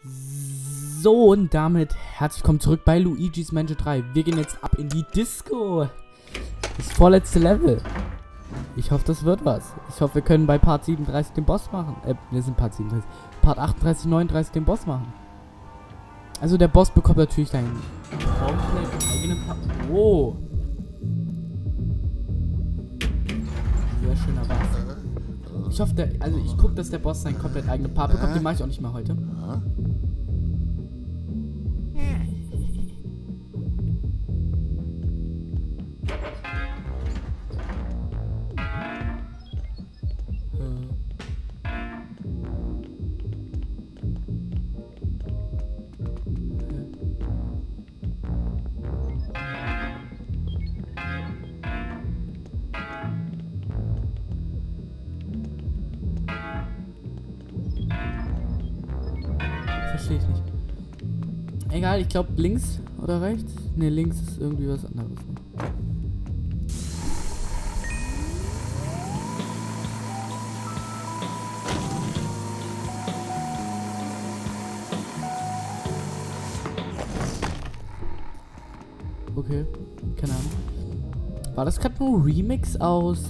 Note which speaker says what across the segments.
Speaker 1: So, und damit herzlich willkommen zurück bei Luigi's Mansion 3. Wir gehen jetzt ab in die Disco. Das vorletzte Level. Ich hoffe, das wird was. Ich hoffe, wir können bei Part 37 den Boss machen. Wir sind Part 37. Part 38, 39 den Boss machen. Also der Boss bekommt natürlich einen komplett eigenen Part. Oh. Sehr schöner Boss. Ich hoffe, ich gucke, dass der Boss seinen komplett eigenen Part bekommt. Den mache ich auch nicht mehr heute. Verstehe ich nicht. Egal, ich glaube links oder rechts? Ne, links ist irgendwie was anderes. Okay, keine Ahnung. War das gerade nur ein Remix aus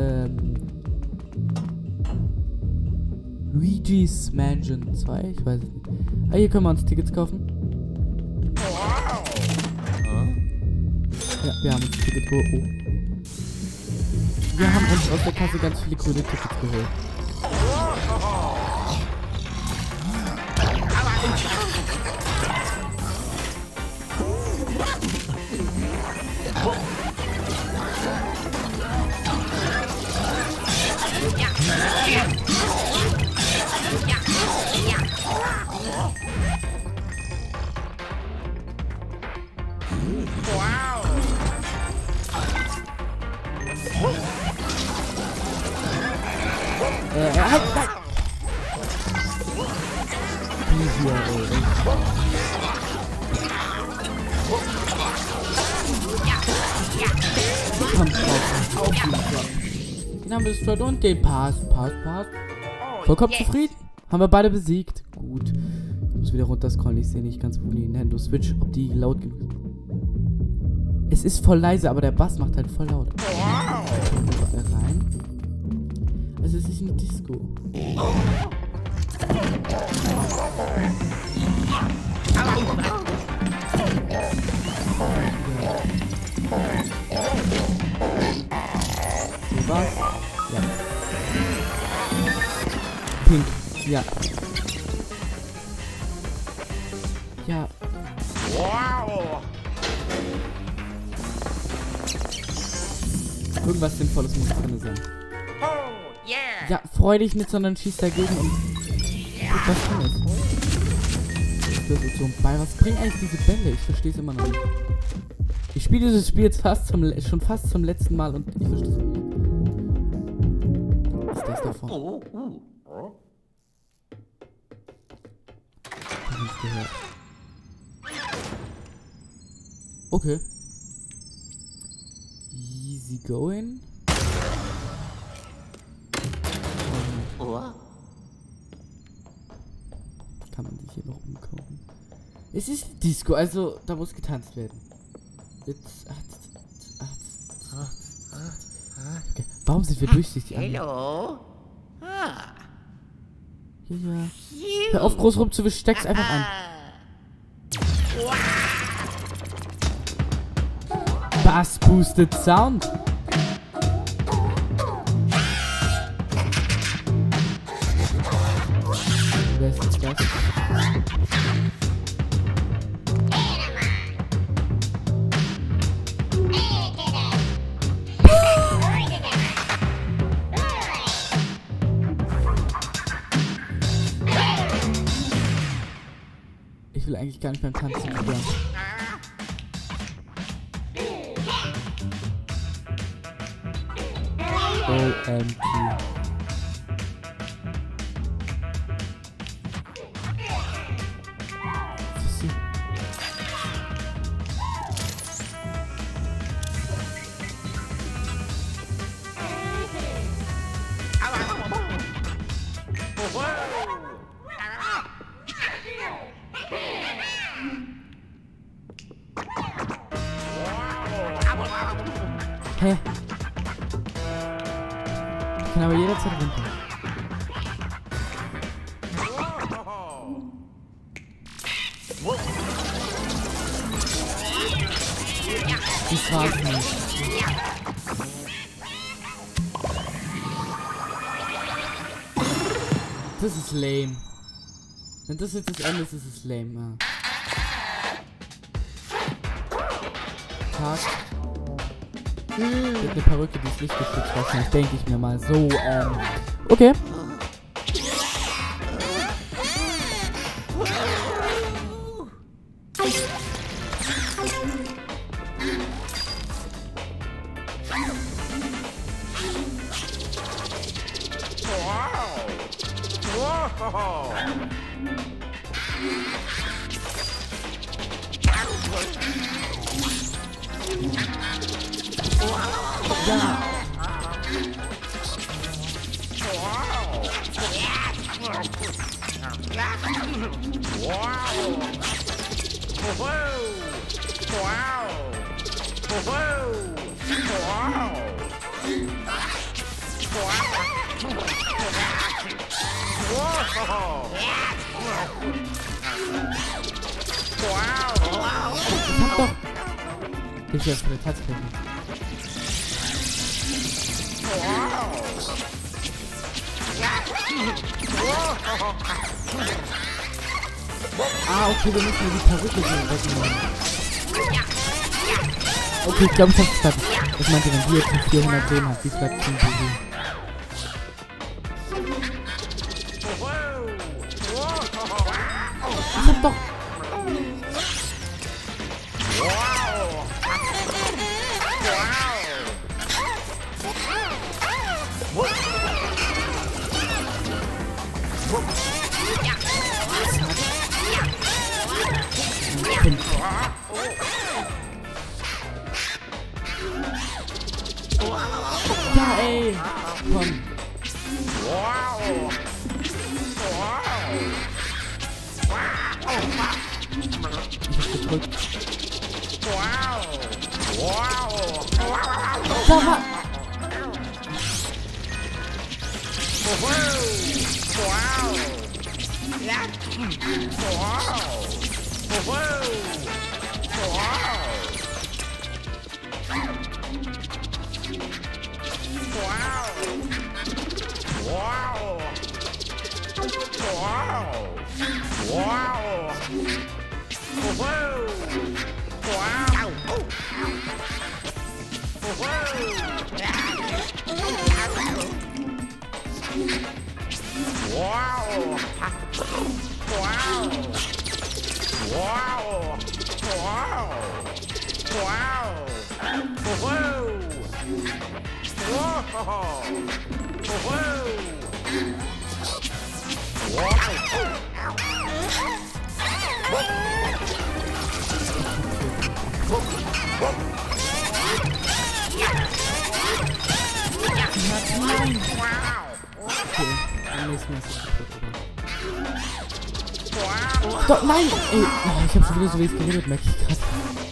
Speaker 1: Luigi's Mansion 2? Ich weiß es nicht. Ah, hier können wir uns Tickets kaufen. Ja, wir haben uns Tickets geholt. Oh. Wir haben uns aus der Kasse ganz viele coole Tickets geholt. Halt! Den haben wir destroyed und den Pass. Vollkommen zufrieden. Haben wir beide besiegt. Gut. Ich muss wieder runterscrollen. Ich sehe nicht ganz, wo die Nintendo Switch, ob die laut genug ist. Es ist voll leise, aber der Bass macht halt voll laut. Rein. Also es ist eine Disco. Was? Ja. Pink. Ja. Ja. Wow. Irgendwas Sinnvolles muss drin sein. Ja, freu dich nicht, sondern schieß dagegen und guck, was drin ist. Das ist so ein Ball. Was bringen eigentlich diese Bälle? Ich verstehe es immer noch nicht. Ich spiele dieses Spiel jetzt schon fast zum letzten Mal und ich verstehe es immer nicht. Was ist das davon? Ich hab nichts gehört. Okay. Easy going. Kann man sich hier noch umkaufen? Es ist Disco, also da muss getanzt werden. Jetzt, okay. Warum sind wir durchsichtig?
Speaker 2: Hallo?
Speaker 1: Ja. Hör auf, groß rumzuwischen, steck's einfach an. Bass boosted Sound. Wer ist jetzt das? Ich will eigentlich gar nicht beim Tanzen stören. OMG. Hä? Ich kann aber jederzeit runter. Das war's nicht. Das ist lame. Wenn das jetzt das Ende ist, ist es lame. Ja. Tag. Mit eine Perücke, die ist lichtgestützt wahrscheinlich, denke ich mir mal. So, okay. Ja. Ich hab doch... Ich hab jetzt eine Touchfläche. Ah, okay, wir müssen die Perücke so wegnehmen. Okay, ich glaube, ich hab's fertig. Was meint ihr, wenn die jetzt nicht 400 Leben hat? Wie bleibt zum BG? Ich hab doch... Ja, ey! Komm! Ich hab gedrückt. Da war... Okay, am nächsten Mal ist es kaputt, oder? Doch, nein! Ey, oh, ich hab schon wieder so wie es geredet, merke ich grad.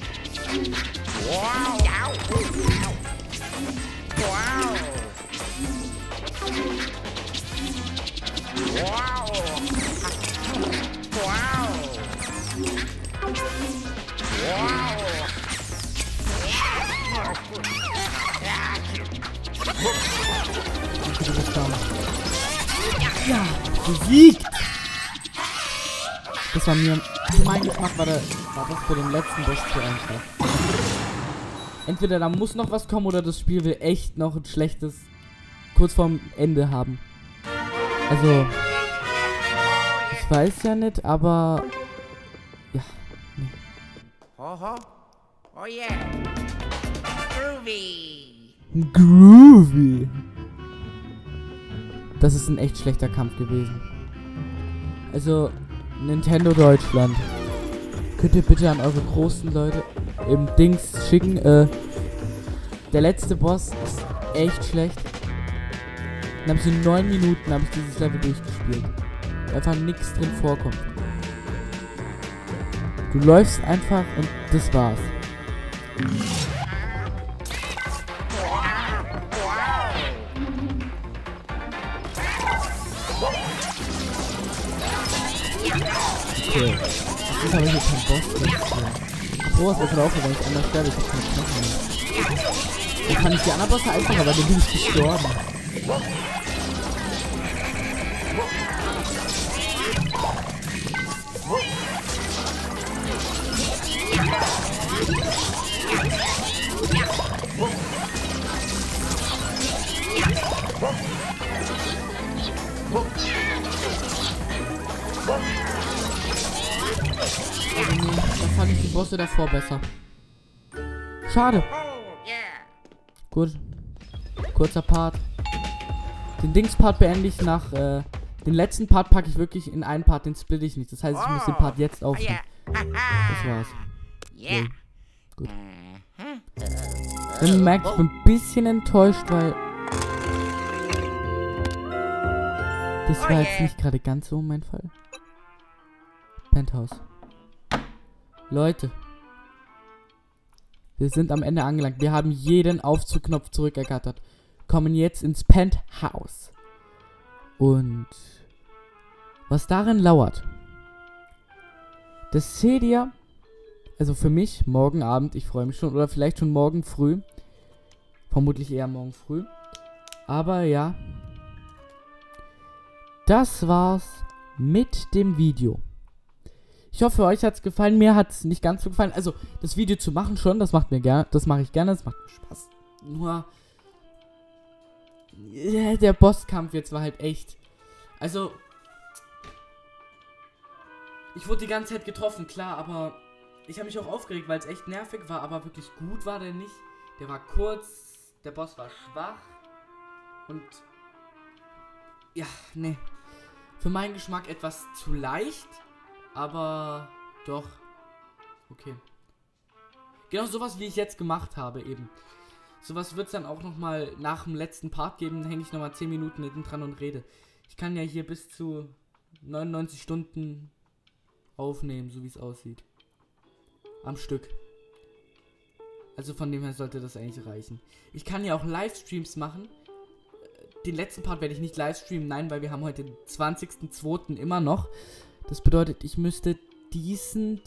Speaker 1: Okay, du bist down. Ja, besiegt! Das war mir... Mein Geschmack war das für den letzten Boss zu einfach. Entweder da muss noch was kommen oder das Spiel will echt noch ein schlechtes kurz vorm Ende haben. Also... Ich weiß ja nicht, aber... Ja, nee.
Speaker 2: Oh yeah. Groovy.
Speaker 1: Groovy. Das ist ein echt schlechter Kampf gewesen. Also, Nintendo Deutschland. Könnt ihr bitte an eure großen Leute im Dings schicken? Der letzte Boss ist echt schlecht. Dann habe ich in 9 Minuten habe ich dieses Level durchgespielt. Einfach nichts drin vorkommt. Du läufst einfach und das war's. Okay. Das ist aber hier kein Boss. Oh, was wird auch, wenn ich anders sterbe? Ich hab keine Knochen mehr. Dann kann ich die anderen Bosse einfacher, aber dann bin ich gestorben. Da fand ich die Bosse davor besser. Schade. Gut. Kurzer Part. Den Dings-Part beende ich nach, den letzten Part packe ich wirklich in einen Part, den splitte ich nicht. Das heißt, ich muss den Part jetzt aufnehmen. Das war's. Okay. Gut. Dann merkt, ich bin ein bisschen enttäuscht, weil das war jetzt nicht gerade ganz so mein Fall. Penthouse. Leute. Wir sind am Ende angelangt. Wir haben jeden Aufzugknopf zurückergattert. Kommen jetzt ins Penthouse. Und was darin lauert, das seht ihr, also für mich, morgen Abend, ich freue mich schon, oder vielleicht schon morgen früh. Vermutlich eher morgen früh. Aber ja. Das war's mit dem Video. Ich hoffe, euch hat's gefallen. Mir hat's nicht ganz so gefallen. Also, das Video zu machen schon, das macht mir gerne. Das mache ich gerne, das macht mir Spaß. Nur der Bosskampf jetzt war halt echt. Also, ich wurde die ganze Zeit getroffen, klar, aber ich habe mich auch aufgeregt, weil es echt nervig war, aber wirklich gut war der nicht. Der war kurz, der Boss war schwach und ja, nee. Für meinen Geschmack etwas zu leicht, aber doch okay. Genau sowas, wie ich jetzt gemacht habe eben. Sowas wird es dann auch nochmal nach dem letzten Part geben. Hänge ich nochmal 10 Minuten hinten dran und rede. Ich kann ja hier bis zu 99 Stunden aufnehmen, so wie es aussieht. Am Stück. Also von dem her sollte das eigentlich reichen. Ich kann ja auch Livestreams machen. Den letzten Part werde ich nicht livestreamen, nein, weil wir haben heute den 20.02. immer noch. Das bedeutet, ich müsste diesen,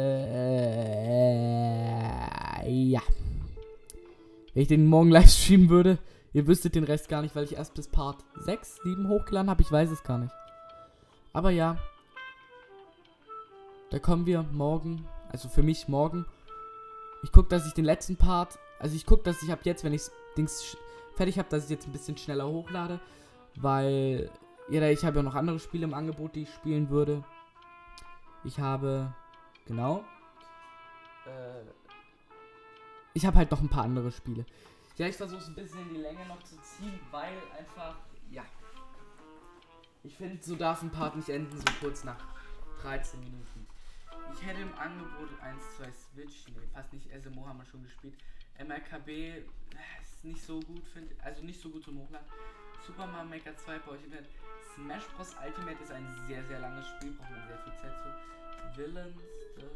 Speaker 1: ja. Wenn ich den morgen livestreamen würde, ihr wüsstet den Rest gar nicht, weil ich erst bis Part 6, 7 hochgeladen habe, ich weiß es gar nicht. Aber ja. Da kommen wir morgen, also für mich morgen. Ich gucke, dass ich den letzten Part, also ich gucke, dass ich ab jetzt, wenn ich Dings fertig habe, dass ich jetzt ein bisschen schneller hochlade. Weil, ja, ich habe ja noch andere Spiele im Angebot, die ich spielen würde. Ich habe, genau. Ich habe halt noch ein paar andere Spiele. Ja, ich versuche es ein bisschen in die Länge noch zu ziehen, weil einfach, ja. Ich finde, so darf ein Part nicht enden, so kurz nach 13 Minuten. Ich hätte im Angebot 1, 2 Switch, nee, fast nicht, SMO haben wir schon gespielt. MRKB ist nicht so gut, also nicht so gut zum Hochladen. Super Mario Maker 2 brauche ich im Internet. Smash Bros. Ultimate ist ein sehr, sehr langes Spiel, braucht man sehr viel Zeit zu. Villains, das...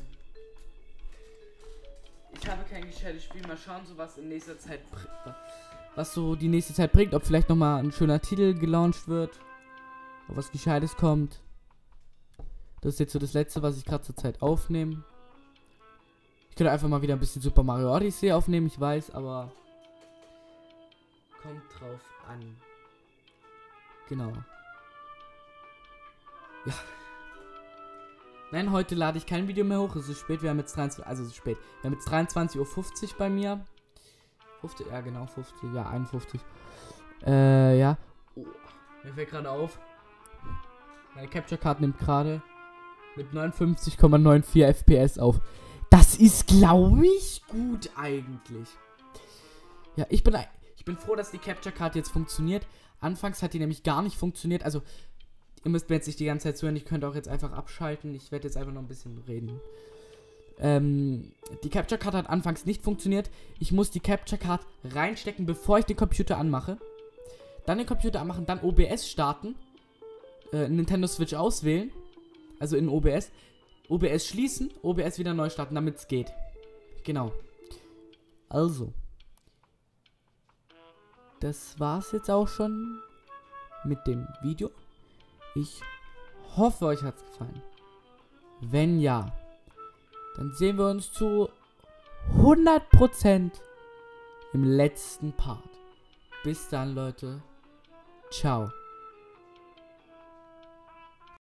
Speaker 1: Ich habe kein gescheites Spiel, mal schauen, so was in nächster Zeit, was so die nächste Zeit bringt, ob vielleicht nochmal ein schöner Titel gelauncht wird, ob was Gescheites kommt. Das ist jetzt so das letzte, was ich gerade zur Zeit aufnehme. Ich könnte einfach mal wieder ein bisschen Super Mario Odyssey aufnehmen, ich weiß, aber kommt drauf an. Genau. Ja. Nein, heute lade ich kein Video mehr hoch. Es ist spät, wir haben jetzt 23, also es ist spät. Wir haben jetzt 23:50 Uhr bei mir. 50, ja genau, 50, ja, 51. Ja. Oh, mir fällt gerade auf. Meine Capture Card nimmt gerade mit 59,94 FPS auf. Das ist, glaube ich, gut eigentlich. Ja, ich bin froh, dass die Capture Card jetzt funktioniert. Anfangs hat die nämlich gar nicht funktioniert. Also, ihr müsst mir jetzt nicht die ganze Zeit zuhören. Ich könnte auch jetzt einfach abschalten. Ich werde jetzt einfach noch ein bisschen reden. Die Capture Card hat anfangs nicht funktioniert. Ich muss die Capture Card reinstecken, bevor ich den Computer anmache. Dann den Computer anmachen, dann OBS starten. Nintendo Switch auswählen. Also in OBS. OBS schließen, OBS wieder neu starten, damit es geht. Genau. Also. Das war's jetzt auch schon mit dem Video. Ich hoffe, euch hat's gefallen. Wenn ja, dann sehen wir uns zu 100% im letzten Part. Bis dann, Leute. Ciao.